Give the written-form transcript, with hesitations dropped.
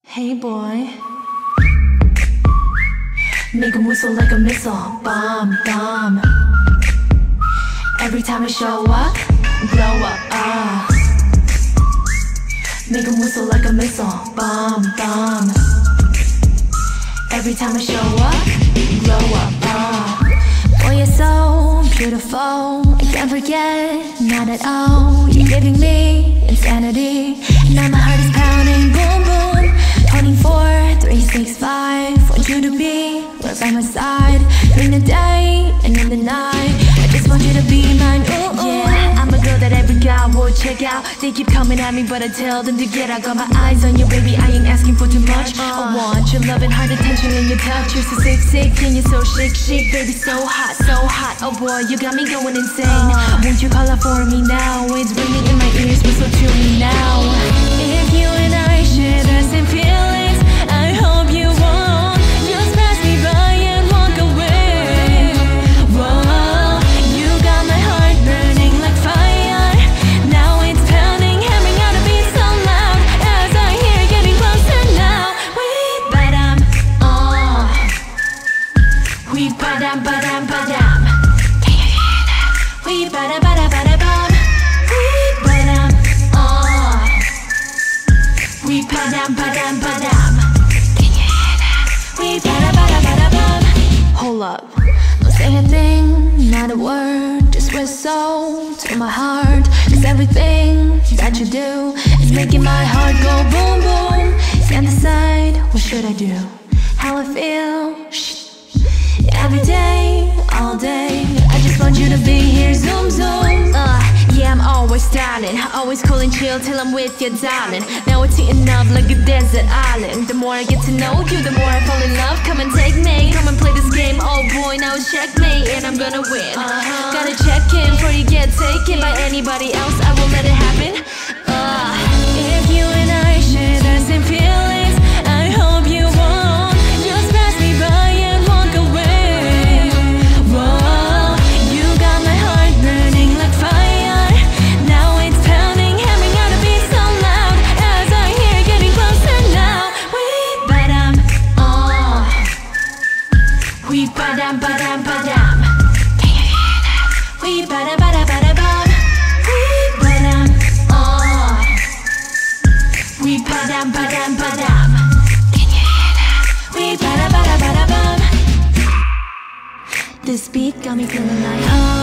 Hey boy, make 'em whistle like a missile, bomb, bomb. Every time I show up, blow up, make 'em whistle like a missile, bomb, bomb. Every time I show up, blow up, Boy, you're so beautiful, I can't forget, not at all. You're giving me insanity, now my heart is pounding, boom, boom. 24, 365, want you to be right by my side, in the day and in the night. I just want you to be mine, ooh, ooh. Yeah, I'm a girl that every guy will check out. They keep coming at me, but I tell them to get out. Got my eyes on you, baby, I ain't asking for too much. I want your love and heart attention and your touch. You're so sick, sick, and you're so chic, chic. Baby, so hot, oh boy, you got me going insane. Won't you call out for me now? It's ringing in my ears, whistle to me now. If you and I share the same feelings, I hope you won't just pass me by and walk away. Whoa, you got my heart burning like fire. Now it's pounding, hammering out a beat so loud as I hear it getting closer now. We ba-dum, we ba-dum, ba-dum, ba-dum. Can you hear that? We ba-dum, ba-dum, ba-dum. We ba-dum, we ba-dum, ba-dum, ba-dum. Can you hear that? We ba-dum, ba-dum, ba-dum. Hold up, don't say a thing, not a word, just whistle to my heart. Cause everything that you do is making my heart go boom, boom. Stand aside, what should I do? How I feel, shh. Every day, all day, I just want you to be here, zoom, zoom. Yeah, I'm always styling, always cool and chill till I'm with you, darling. Now it's heating up like a desert island. The more I get to know you, the more I fall in love. Come and take me, come and play this game. Oh boy, now it's checkmate, and I'm gonna win. Gotta check in before you get taken by anybody else, I won't let it happen. If you and I share the same feelings, I hope you won't just pass me by and walk away. Whoa, you got my heart burning like fire. Now it's pounding, hammering out a beat so loud as I hear it getting closer now. We ba-dum, we ba-dum, ba-dum, ba-dum. Can you hear that? We ba-dum, ba-dum, ba-dum. We ba-dum, we ba-dum, ba-dum, ba-dum. Can you hear that? We ba-dum, ba-dum, ba-dum. This beat got me feeling like